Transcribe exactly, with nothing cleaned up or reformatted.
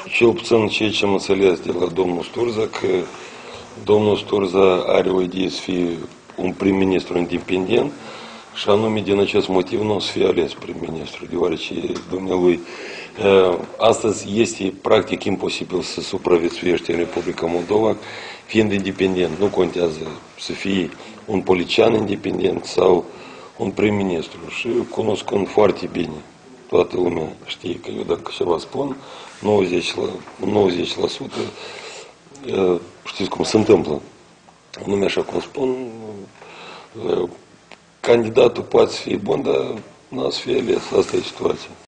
Cel puțin ceea ce am înțeles de la domnul Sturza, că domnul Sturza are o idee să fie un prim-ministru independent și anume din acest motiv nu o să fie ales prim-ministru, deoarece dumnealui astăzi este practic imposibil să supraviețuiește în Republica Moldova fiind independent. Nu contează să fie un politician independent sau un prim-ministru. Și cunoscând foarte bine, toată lumea știe că eu dacă ceva spun, nouăzeci la sută știți cum se întâmplă. Nume așa cum spun, candidatul poate fi bun, dar n-a să fie ales. Asta e situația.